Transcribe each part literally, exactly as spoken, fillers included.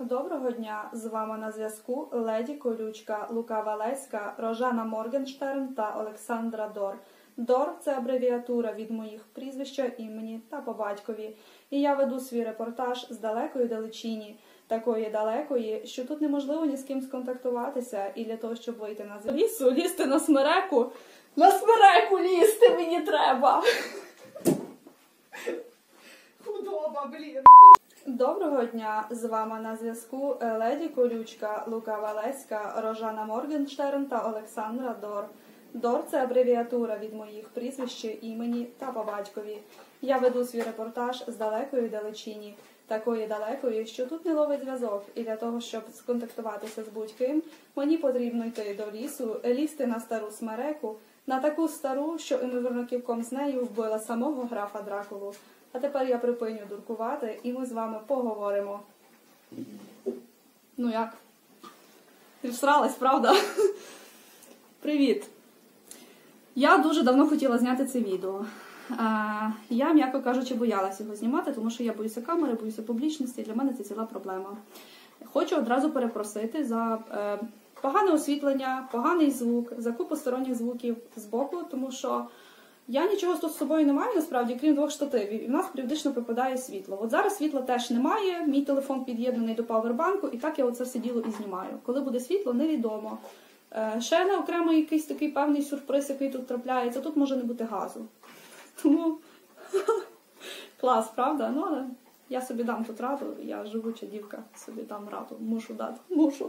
Доброго дня! З вами на зв'язку Леді Колючка, Лука Валеська, Рожана Моргенштерн та Олександра Дор. Дор – це абревіатура від моїх прізвища, імені та по батькові. І я веду свій репортаж з далекої далечині, такої далекої, що тут неможливо ні з ким сконтактуватися, і для того, щоб вийти на лісу, лізти на смереку, на смереку лізти мені треба! Худоба, блін! Доброго дня! З вами на зв'язку Леді Колючка, Лука Валеська, Рожана Моргенштерн та Олександра Дор. Дор – це абревіатура від моїх прізвищ, імені та по батькові. Я веду свій репортаж з далекої далечині, такої далекої, що тут не ловить зв'язок. І для того, щоб сконтактуватися з будь-ким, мені потрібно йти до лісу, лізти на стару смереку, на таку стару, що імовірно кільком з нею вбила самого графа Дракулу. А тепер я припиню дуркувати, і ми з вами поговоримо. Ну як? Ти всралась, правда? Привіт! Я дуже давно хотіла зняти це відео. Я, м'яко кажучи, боялася його знімати, тому що я боюся камери, боюся публічності, і для мене це ціла проблема. Хочу одразу перепросити за е, погане освітлення, поганий звук, за купу сторонніх звуків з боку, тому що я нічого тут з собою не маю, насправді, крім двох штативів, і в нас періодично пропадає світло. От зараз світла теж немає, мій телефон під'єднаний до павербанку, і так я оце все діло і знімаю. Коли буде світло, невідомо. Е, ще не окремо якийсь такий певний сюрприз, який тут трапляється, тут може не бути газу. Тому клас, правда? Ну, але я собі дам тут раду, я живуча дівка, собі дам раду, мушу дати, мушу.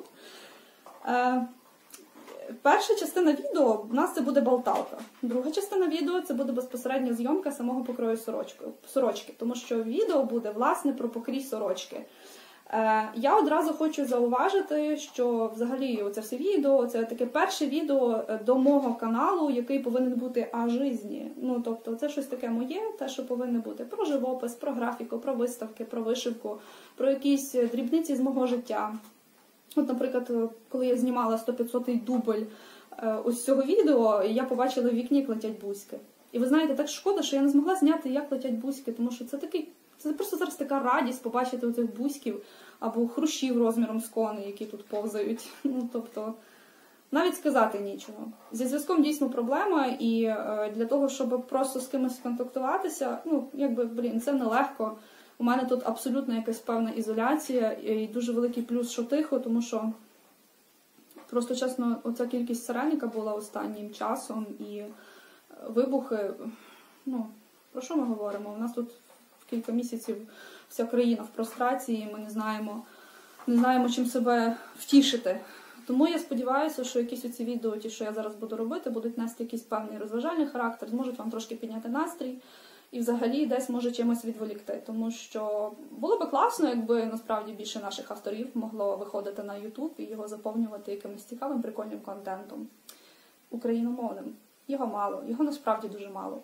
Е, Перша частина відео у нас це буде болталка. Друга частина відео це буде безпосередня зйомка самого покрою сорочки, сорочки, тому що відео буде, власне, про покрій сорочки. Е, я одразу хочу зауважити, що взагалі оце все відео, це таке перше відео до мого каналу, який повинен бути о житті. Ну, тобто, це щось таке моє, те, що повинно бути про живопис, про графіку, про виставки, про вишивку, про якісь дрібниці з мого життя. От, наприклад, коли я знімала сто-п'ятсотий дубль ось цього відео, я побачила в вікні, як летять бузьки. І ви знаєте, так шкода, що я не змогла зняти, як летять бузьки, тому що це такий, це просто зараз така радість побачити оцих бузьків або хрущів розміром з коней, які тут повзають. Ну, тобто, навіть сказати нічого. Зі зв'язком дійсно проблема, і для того, щоб просто з кимось контактуватися, ну, якби, блін, це нелегко. У мене тут абсолютно якась певна ізоляція і дуже великий плюс, що тихо, тому що просто, чесно, оця кількість сирен, яка була останнім часом, і вибухи, ну, про що ми говоримо? У нас тут в кілька місяців вся країна в прострації, ми не знаємо, не знаємо, чим себе втішити. Тому я сподіваюся, що якісь оці відео, ті, що я зараз буду робити, будуть нести якийсь певний розважальний характер, зможуть вам трошки підняти настрій. І взагалі десь може чимось відволікти, тому що було би класно, якби насправді більше наших авторів могло виходити на ютуб і його заповнювати якимось цікавим, прикольним контентом україномовним. Його мало, його насправді дуже мало.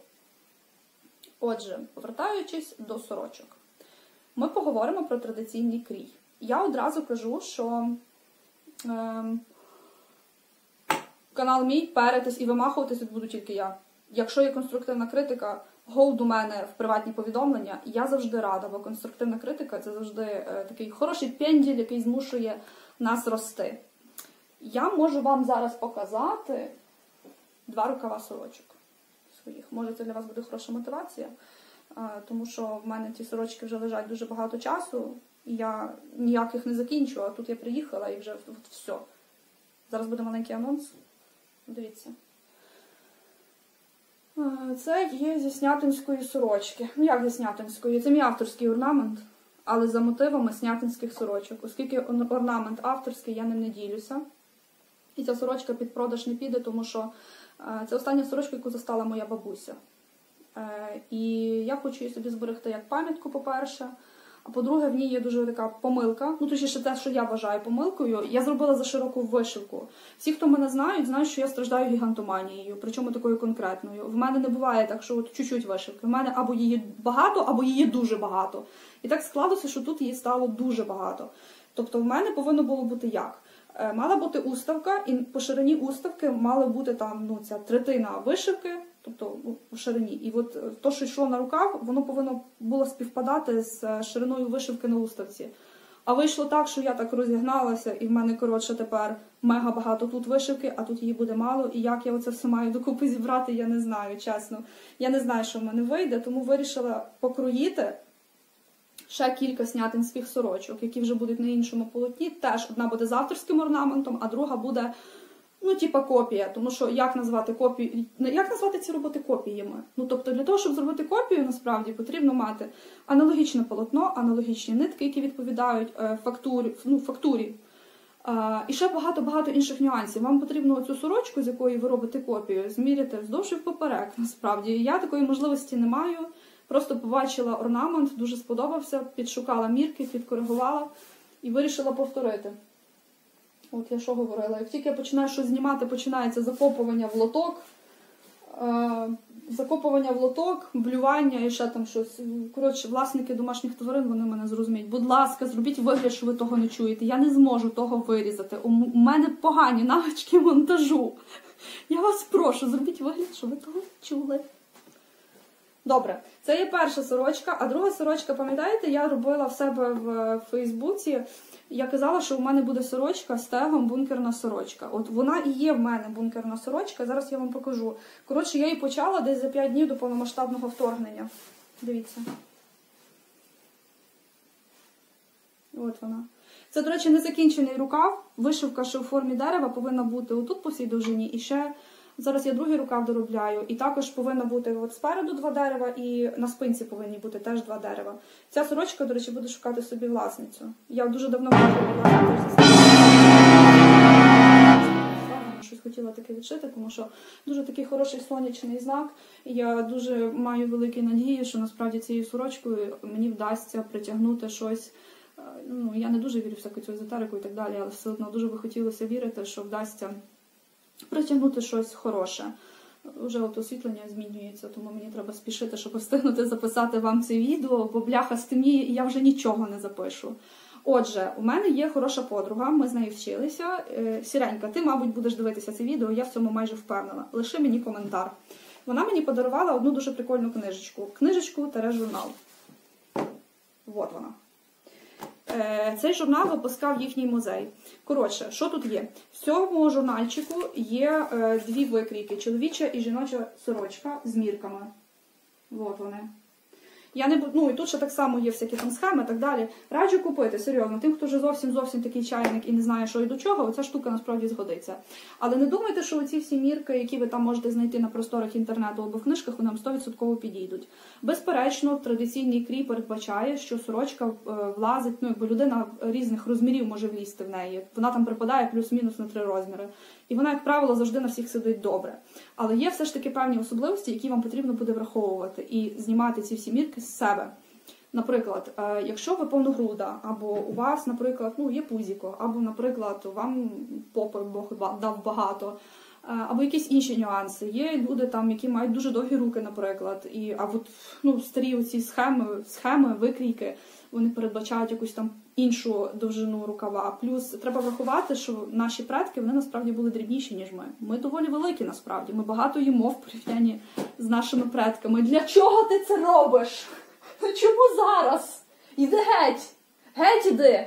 Отже, повертаючись до сорочок, ми поговоримо про традиційний крій. Я одразу кажу, що е, канал мій, перетись і вимахуватись тут буду тільки я. Якщо є конструктивна критика, гол до мене в приватні повідомлення, я завжди рада, бо конструктивна критика – це завжди е, такий хороший пенділь, який змушує нас рости. Я можу вам зараз показати два рукава сорочок своїх. Може, це для вас буде хороша мотивація, е, тому що в мене ці сорочки вже лежать дуже багато часу, і я ніяких не закінчу, а тут я приїхала і вже от, все. Зараз буде маленький анонс. Дивіться. Це є зі снятинської сорочки. Ну як зі снятинської? Це мій авторський орнамент, але за мотивами снятинських сорочок. Оскільки орнамент авторський, я ним не ділюся. І ця сорочка під продаж не піде, тому що це остання сорочка, яку застала моя бабуся. І я хочу її собі зберегти як пам'ятку, по-перше. А по-друге, в ній є дуже така помилка. Ну, точніше, те, що я вважаю помилкою. Я зробила за широку вишивку. Всі, хто мене знають, знають, що я страждаю гігантоманією, причому такою конкретною. В мене не буває так, що от чуть-чуть вишивки. В мене або її багато, або її дуже багато. І так склалося, що тут її стало дуже багато. Тобто в мене повинно було бути як? Мала бути уставка, і по ширині уставки мала бути там, ну, ця третина вишивки, тобто ну, у ширині. І от то, що йшло на рукав, воно повинно було співпадати з шириною вишивки на уставці. А вийшло так, що я так розігналася, і в мене, коротше, тепер мега багато тут вишивки, а тут її буде мало. І як я оце все маю докупи зібрати, я не знаю, чесно. Я не знаю, що в мене вийде, тому вирішила покроїти ще кілька снятинських сорочок, які вже будуть на іншому полотні. Теж одна буде з авторським орнаментом, а друга буде, ну, типа копія. Тому що як назвати копію, як назвати ці роботи копіями? Ну, тобто для того, щоб зробити копію, насправді, потрібно мати аналогічне полотно, аналогічні нитки, які відповідають е, фактурі, ну, фактурі. Е, і ще багато-багато інших нюансів. Вам потрібно цю сорочку, з якої ви робите копію, зміряти вздовж і впоперек, насправді. Я такої можливості не маю. Просто побачила орнамент, дуже сподобався, підшукала мірки, підкоригувала і вирішила повторити. От я що говорила, як тільки я починаю щось знімати, починається закопування в лоток, е- закопування в лоток, блювання і ще там щось. Коротше, власники домашніх тварин, вони мене зрозуміють. Будь ласка, зробіть вигляд, що ви того не чуєте. Я не зможу того вирізати. У мене погані навички монтажу. Я вас прошу, зробіть вигляд, що ви того не чули. Добре, це є перша сорочка, а друга сорочка, пам'ятаєте, я робила в себе в Фейсбуці, я казала, що в мене буде сорочка з тегом бункерна сорочка. От вона і є в мене бункерна сорочка, зараз я вам покажу. Коротше, я її почала десь за п'ять днів до повномасштабного вторгнення. Дивіться. От вона. Це, до речі, незакінчений рукав, вишивка, що в формі дерева, повинна бути отут по всій довжині і ще... Зараз я другий рукав доробляю, і також повинно бути от спереду два дерева, і на спинці повинні бути теж два дерева. Ця сорочка, до речі, буде шукати собі власницю. Я дуже давно щось хотіла таке відшити, тому що дуже такий хороший сонячний знак. І я дуже маю великі надії, що насправді цією сорочкою мені вдасться притягнути щось. Ну, я не дуже вірю в всяку цю езотерику і так далі, але все одно дуже би хотілося вірити, що вдасться притягнути щось хороше. Вже от освітлення змінюється, тому мені треба спішити, щоб встигнути записати вам це відео, бо бляха стемніє, і я вже нічого не запишу. Отже, у мене є хороша подруга, ми з нею вчилися. Сіренька, ти, мабуть, будеш дивитися це відео, я в цьому майже впевнена. Лиши мені коментар. Вона мені подарувала одну дуже прикольну книжечку. Книжечку-журнал. Вот вона. Цей журнал випускав їхній музей. Коротше, що тут є? В цьому журнальчику є е, дві викрійки. Чоловіча і жіноча сорочка з мірками. От вони. Я не буду, ну і тут ще так само є всякі там схеми і так далі. Раджу купити, серйозно. Тим, хто вже зовсім-зовсім такий чайник і не знає, що і до чого, оця штука насправді згодиться. Але не думайте, що оці всі мірки, які ви там можете знайти на просторах інтернету або в книжках, вони вам сто відсотків підійдуть. Безперечно, традиційний крій передбачає, що сорочка влазить, ну якби людина різних розмірів може влізти в неї. Вона там припадає плюс-мінус на три розміри. І вона, як правило, завжди на всіх сидить добре. Але є все ж таки певні особливості, які вам потрібно буде враховувати і знімати ці всі мірки з себе. Наприклад, якщо ви повногруда, або у вас, наприклад, ну, є пузіко, або, наприклад, вам попи Бог дав багато, або якісь інші нюанси. Є люди, там, які мають дуже довгі руки, наприклад, і, а от, ну, старі оці схеми, схеми, викрійки, вони передбачають якусь там іншу довжину рукава. Плюс треба врахувати, що наші предки, вони насправді були дрібніші, ніж ми. Ми доволі великі, насправді. Ми багато їмо в порівнянні з нашими предками. Для чого ти це робиш? Чому зараз? Іди геть! Геть іди!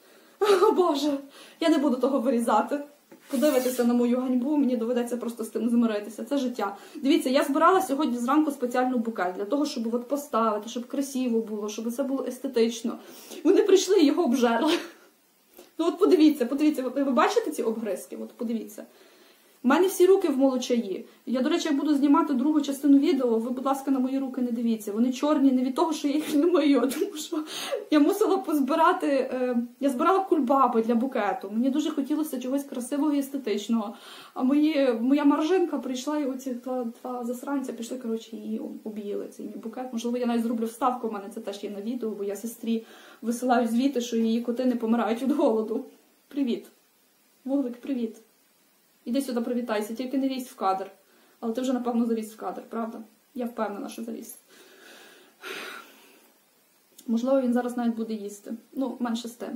О, Боже, я не буду того вирізати. Подивитися на мою ганьбу, мені доведеться просто з тим змиритися. Це життя. Дивіться, я збирала сьогодні зранку спеціальну букет для того, щоб от поставити, щоб красиво було, щоб це було естетично. Вони прийшли і його обжерли. Ну от подивіться, подивіться, ви бачите ці обгризки? От подивіться. У мене всі руки в молочаї. Я, до речі, як буду знімати другу частину відео, ви, будь ласка, на мої руки не дивіться. Вони чорні не від того, що я їх не мию, тому що я мусила позбирати, е, я збирала кульбаби для букету. Мені дуже хотілося чогось красивого і естетичного. А мої, моя маржинка прийшла, і оці два, два засранця пішли, коротше, її об'їли, цей мій букет. Можливо, я навіть зроблю вставку, у мене це теж є на відео, бо я сестрі висилаю звіти, що її коти не помирають від голоду. Привіт. Вуглик, привіт. Іди сюди, привітайся, тільки не лізь в кадр. Але ти вже, напевно, заліз в кадр, правда? Я впевнена, що заліз. Можливо, він зараз навіть буде їсти. Ну, менше з тим.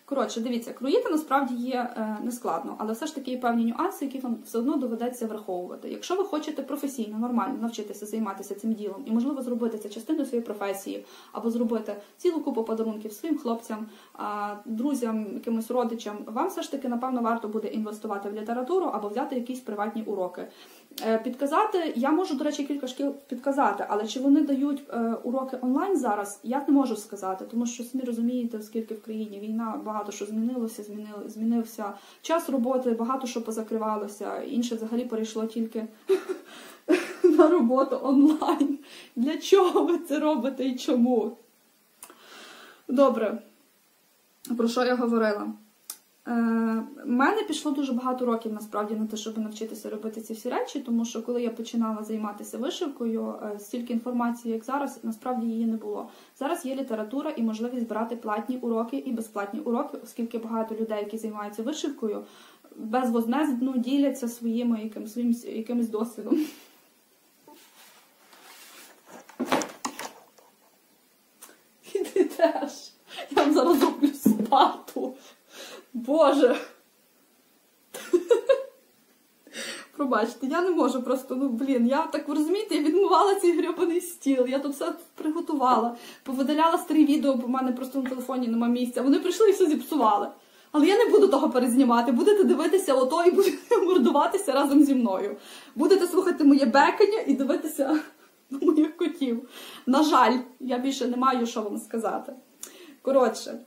Коротше, дивіться, кроїти насправді є е, нескладно, але все ж таки є певні нюанси, які вам все одно доведеться враховувати. Якщо ви хочете професійно, нормально навчитися займатися цим ділом і, можливо, зробити це частиною своєї професії, або зробити цілу купу подарунків своїм хлопцям, а, друзям, якимось родичам, вам все ж таки, напевно, варто буде інвестувати в літературу або взяти якісь приватні уроки. Е, підказати, я можу, до речі, кілька шкіл підказати, але чи вони дають е, уроки онлайн зараз, я не можу сказати, тому що самі розумієте, оскільки в країні війна, багато що змінилося, змінили, змінився час роботи, багато що позакривалося, інше взагалі перейшло тільки на роботу онлайн. Для чого ви це робите і чому? Добре, про що я говорила? У мене пішло дуже багато років, насправді, на те, щоб навчитися робити ці всі речі, тому що коли я починала займатися вишивкою, стільки інформації, як зараз, насправді її не було. Зараз є література і можливість брати платні уроки і безплатні уроки, оскільки багато людей, які займаються вишивкою, безвознезно діляться своїми яким, своїм, якимось досвідом. І ти теж. Я вам зараз роблю спату. Боже! Пробачте, я не можу просто, ну, блін, я так, ви розумієте, я відмивала цей гребаний стіл, я тут все приготувала, повидаляла старі відео, бо в мене просто на телефоні нема місця, вони прийшли і все зіпсували. Але я не буду того перезнімати, будете дивитися ото і будете мордуватися разом зі мною. Будете слухати моє бекання і дивитися на моїх котів. На жаль, я більше не маю що вам сказати. Коротше.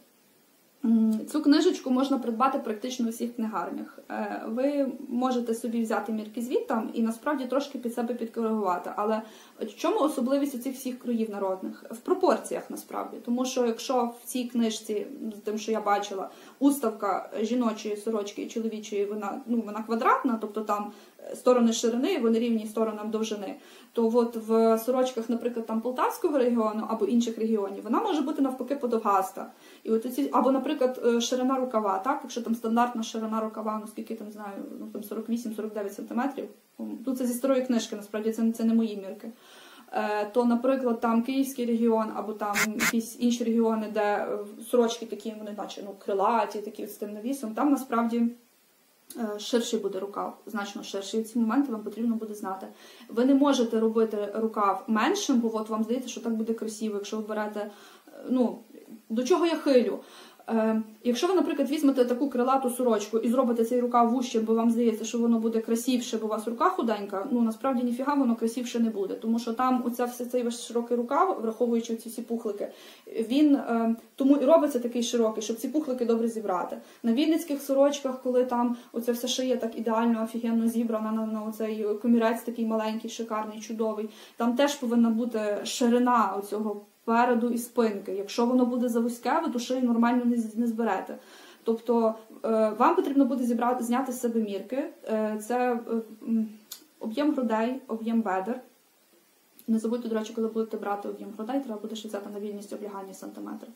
Цю книжечку можна придбати практично у всіх книгарнях. Ви можете собі взяти мірки звідтам і насправді трошки під себе підкоригувати. Але в чому особливість у цих всіх кроїв народних? В пропорціях насправді. Тому що якщо в цій книжці, з тим, що я бачила, уставка жіночої сорочки і чоловічої, вона, ну, вона квадратна, тобто там сторони ширини, вони рівні сторонам довжини, то от в сорочках, наприклад, там Полтавського регіону або інших регіонів, вона може бути навпаки подовгаста. І от ці, або, наприклад, ширина рукава, так? Якщо там стандартна ширина рукава, ну скільки там знаю, ну там сорок вісім сорок дев'ять сантиметрів, тут це зі старої книжки, насправді це, це не мої мірки. То, наприклад, там Київський регіон, або там якісь інші регіони, де сорочки такі, вони наче, ну, крилаті, такі з тим навісом, там насправді ширший буде рукав, значно ширший. І в ці моменти вам потрібно буде знати. Ви не можете робити рукав меншим, бо от вам здається, що так буде красиво, якщо ви берете, ну, до чого я хилю. Е, якщо ви, наприклад, візьмете таку крилату сорочку і зробите цей рукав вужчим, бо вам здається, що воно буде красивше, бо у вас рука худенька, ну, насправді ніфіга воно красивше не буде. Тому що там оця, все цей ваш широкий рукав, враховуючи ці всі пухлики, він е, тому і робиться такий широкий, щоб ці пухлики добре зібрати. На вінницьких сорочках, коли там оця вся шия так ідеально, офігенно зібрана на, на оцей комірець такий маленький, шикарний, чудовий, там теж повинна бути ширина оцього переду і спинки. Якщо воно буде завузьке, ви ту шию нормально не, не зберете. Тобто е, вам потрібно буде зібрати, зняти з себе мірки. Е, це е, об'єм грудей, об'єм бедер. Не забудьте, до речі, коли будете брати об'єм грудей, треба буде ще взяти на вільність облягання сантиметрів.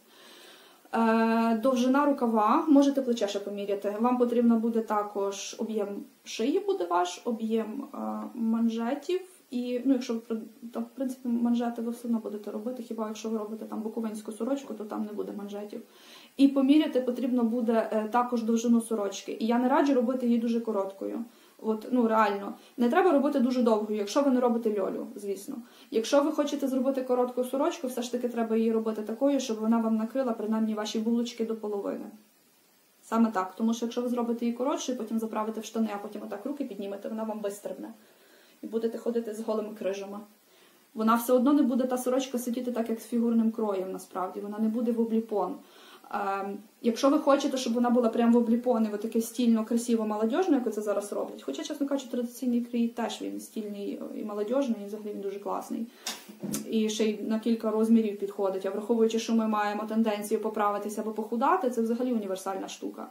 Е, довжина рукава, можете плече ще поміряти. Вам потрібно буде також об'єм шиї буде ваш, об'єм е, манжетів. І, ну, якщо ви, то, в принципі, манжети ви все одно будете робити, хіба якщо ви робите там буковинську сорочку, то там не буде манжетів. І поміряти потрібно буде е, також довжину сорочки. І я не раджу робити її дуже короткою. От, ну, реально. Не треба робити дуже довгою, якщо ви не робите льолю, звісно. Якщо ви хочете зробити коротку сорочку, все ж таки треба її робити такою, щоб вона вам накрила, принаймні, ваші булочки до половини. Саме так. Тому що якщо ви зробите її коротшою, потім заправите в штани, а потім отак руки піднімете, вона вам вистрибне. І будете ходити з голими крижами. Вона все одно не буде, та сорочка, сидіти так, як з фігурним кроєм, насправді. Вона не буде в обліпон. Е, якщо ви хочете, щоб вона була прямо в обліпон, і ви таке стільно, красиво, молодіжно, як це зараз роблять. Хоча, чесно кажучи, традиційний крій теж він стільний і молодіжний, і взагалі він дуже класний. І ще й на кілька розмірів підходить. А враховуючи, що ми маємо тенденцію поправитися або похудати, це взагалі універсальна штука.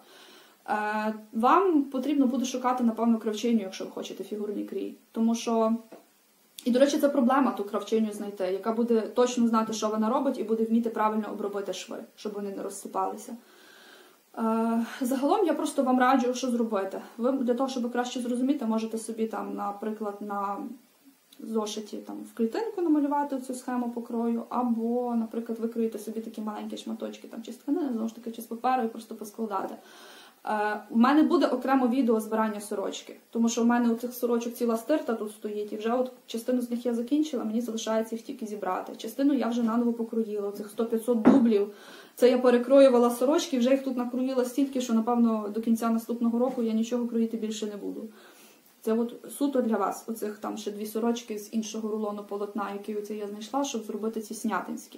Вам потрібно буде шукати, напевно, кравчиню, якщо ви хочете фігурний крій. Тому що, і, до речі, це проблема ту кравчиню знайти, яка буде точно знати, що вона робить, і буде вміти правильно обробити шви, щоб вони не розсипалися. Загалом я просто вам раджу, що зробити. Ви для того, щоб краще зрозуміти, можете собі там, наприклад, на зошиті там, в клітинку намалювати цю схему покрою, або, наприклад, викроїти собі такі маленькі шматочки там, чи з тканини, знову ж таки, чи з паперу і просто поскладати. Е, у мене буде окремо відео збирання сорочки, тому що в мене у цих сорочок ціла стирта тут стоїть, і вже от частину з них я закінчила, мені залишається їх тільки зібрати. Частину я вже наново покроїла, цих сто-п'ятсот дублів. Це я перекроювала сорочки, вже їх тут накроїла стільки, що, напевно, до кінця наступного року я нічого кроїти більше не буду. Це от суто для вас, оцих там ще дві сорочки з іншого рулону полотна, які оце я знайшла, щоб зробити ці снятинські.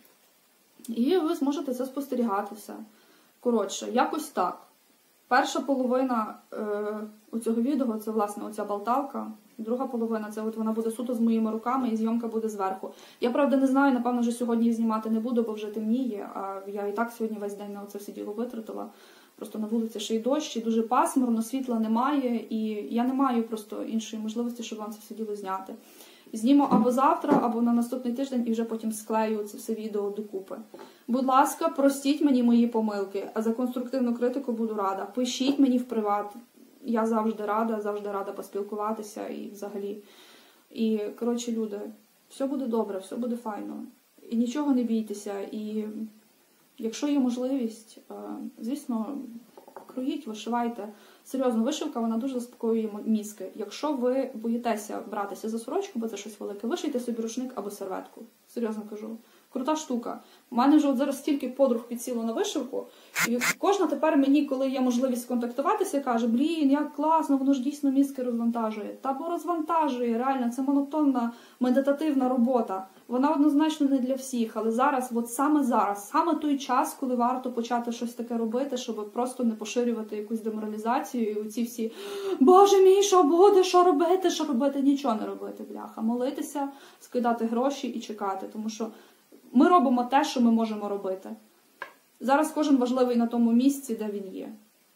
І ви зможете це спостерігати все. Коротше, якось так. Перша половина е, оцього відео, це, власне, оця болталка. Друга половина, це от вона буде суто з моїми руками, і зйомка буде зверху. Я, правда, не знаю, напевно, вже сьогодні її знімати не буду, бо вже темніє, а я і так сьогодні весь день на оце все діло витратила. Просто на вулиці ще й дощ, і дуже пасмурно, світла немає, і я не маю просто іншої можливості, щоб вам це все діло зняти. Зніму або завтра, або на наступний тиждень, і вже потім склею це все відео докупи. Будь ласка, простіть мені мої помилки, а за конструктивну критику буду рада. Пишіть мені в приват. Я завжди рада, завжди рада поспілкуватися і взагалі. І, коротше, люди, все буде добре, все буде файно. І нічого не бійтеся. І якщо є можливість, звісно, кроїть, вишивайте. Серйозно, вишивка, вона дуже заспокоює мізки. Якщо ви боїтеся братися за сорочку, бо це щось велике, вишийте собі рушник або серветку. Серйозно кажу. Крута штука. У мене вже от зараз стільки подруг підсіло на вишивку, і кожна тепер мені, коли є можливість контактуватися, каже, блін, як класно, воно ж дійсно мізки розвантажує. Та бо розвантажує, реально, це монотонна, медитативна робота. Вона однозначно не для всіх, але зараз, от саме зараз, саме той час, коли варто почати щось таке робити, щоб просто не поширювати якусь деморалізацію, і оці всі, боже мій, що буде, що робити, що робити, нічого не робити, бляха. Молитися, скидати гроші і чекати, тому що ми робимо те, що ми можемо робити. Зараз кожен важливий на тому місці, де він є.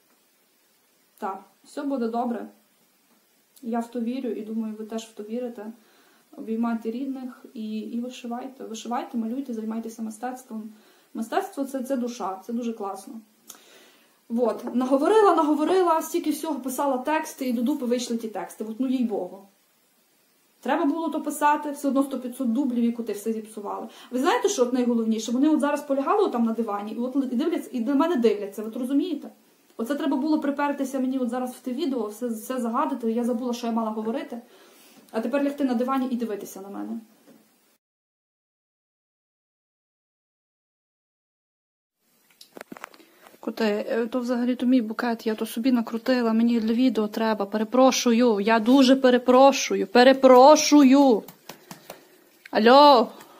Так, все буде добре. Я в то вірю і думаю, ви теж в то вірите. Обіймайте рідних і, і вишивайте. Вишивайте, малюйте, займайтеся мистецтвом. Мистецтво це, – це душа, це дуже класно. От, наговорила, наговорила, стільки всього писала тексти, і до дупи вийшли ті тексти. От, ну їй Богу. Треба було то писати, все одно сто-п'ятсот дублів, і кути все зіпсували. Ви знаєте, що от найголовніше? Вони от зараз полягали там на дивані, і от і дивляться, і до мене дивляться, ви розумієте? Оце треба було припертися мені от зараз в те відео, все, все загадати, я забула, що я мала говорити. А тепер лягти на дивані і дивитися на мене. Коти, то взагалі-то мій букет, я то собі накрутила, мені для відео треба, перепрошую, я дуже перепрошую, перепрошую. Алло!